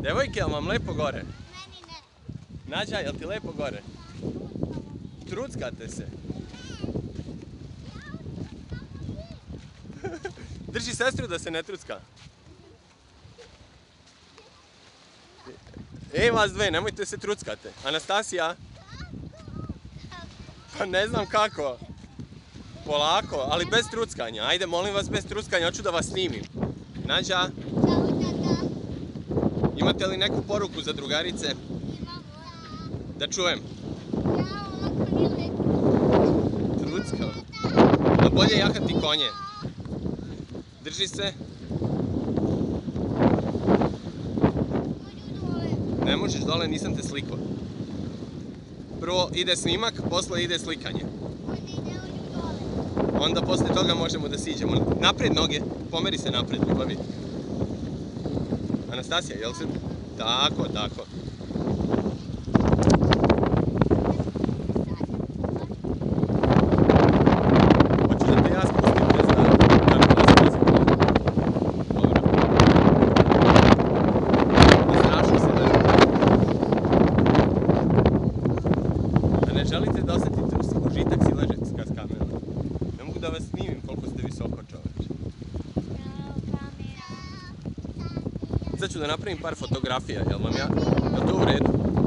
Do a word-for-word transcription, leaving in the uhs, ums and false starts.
Devojke, jel vam lepo gore? Meni ne. Nađa, jel ti lepo gore? Truckate se. Drži sestru da se ne trucka. Ej, vas dve, nemojte se truckate. Anastasija? Pa ne znam kako. Polako, ali bez truckanja. Ajde, molim vas, bez truckanja, hoću da vas snimim. Nađa? Ćao, tata. Imate li neku poruku za drugarice? Imamo. Da čujem. Ćao, lako nije lepo. Truckao. Da bolje jahati konje. Drži se. Mođu dole. Ne možeš dole, nisam te slikao. Prvo ide snimak, posle ide slikanje. Onda ide ođu dole. Onda posle toga možemo da siđemo. Napred noge, pomeri se napred, ljubavi. Anastasija, jel se... Tako, tako. Hoću da te ja spustim, bez da... Kako da spustim? Dobro. Ne straši se da... A ne želite da osetite užitak silažetka s kamerom? Ne mogu da vas snimim koliko ste visoko, čoveče. Ćao, kamera. Sad ću da napravim par fotografija, jel vam ja? Je to u redu?